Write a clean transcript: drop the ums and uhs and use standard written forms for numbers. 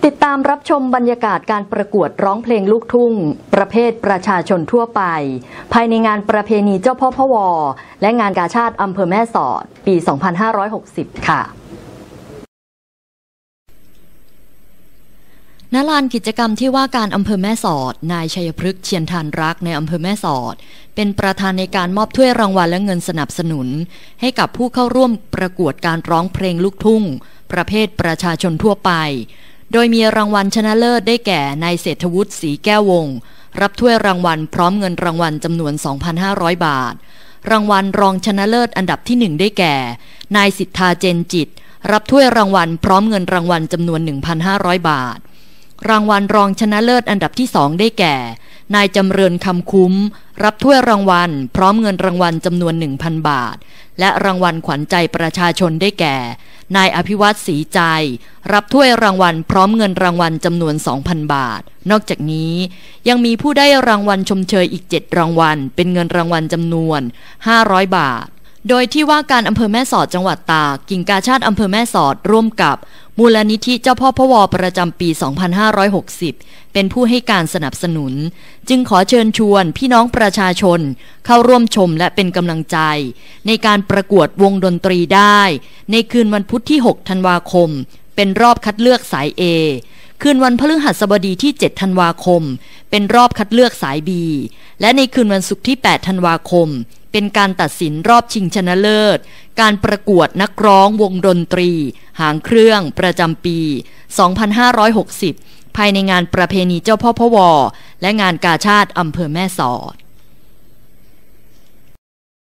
ติดตามรับชมบรรยากาศการประกวดร้องเพลงลูกทุ่งประเภทประชาชนทั่วไปภายในงานประเพณีเจ้าพ่อพวและงานกาชาดอำเภอแม่สอดปี 2560 ค่ะณ ลานกิจกรรมที่ว่าการอำเภอแม่สอดนายชัยพฤกษ์เชียนทานรักในอำเภอแม่สอดเป็นประธานในการมอบถ้วยรางวัลและเงินสนับสนุนให้กับผู้เข้าร่วมประกวดการร้องเพลงลูกทุ่งประเภทประชาชนทั่วไปโดยมีรางวัลชนะเลิศได้แก่นายเศรษฐวุฒิศรีแก้ววงศ์รับถ้วยรางวัลพร้อมเงินรางวัลจำนวน 2,500 บาทรางวัลรองชนะเลิศอันดับที่1ได้แก่นายสิทธาเจนจิตรับถ้วยรางวัลพร้อมเงินรางวัลจำนวน 1,500 บาทรางวัลรองชนะเลิศอันดับที่2ได้แก่นายจำเริญคำคุ้มรับถ้วยรางวัลพร้อมเงินรางวัลจำนวน 1,000 บาทและรางวัลขวัญใจประชาชนได้แก่นายอภิวัตรศรีใจรับถ้วยรางวัลพร้อมเงินรางวัลจำนวน 2,000 บาทนอกจากนี้ยังมีผู้ได้รางวัลชมเชยอีก7รางวัลเป็นเงินรางวัลจำนวน500 บาทโดยที่ว่าการอำเภอแม่สอดจังหวัดตากกิ่งกาชาดอำเภอแม่สอดร่วมกับมูลนิธิเจ้าพ่อพวประจำปี 2560 เป็นผู้ให้การสนับสนุนจึงขอเชิญชวนพี่น้องประชาชนเข้าร่วมชมและเป็นกำลังใจในการประกวดวงดนตรีได้ในคืนวันพุธที่ 6 ธันวาคมเป็นรอบคัดเลือกสาย A คืนวันพฤหัสบดีที่ 7 ธันวาคมเป็นรอบคัดเลือกสาย B และในคืนวันศุกร์ที่ 8 ธันวาคมเป็นการตัดสินรอบชิงชนะเลิศการประกวดนักร้องวงดนตรีหางเครื่องประจำปี 2560 ภายในงานประเพณีเจ้าพ่อพวและงานกาชาดอำเภอแม่สอด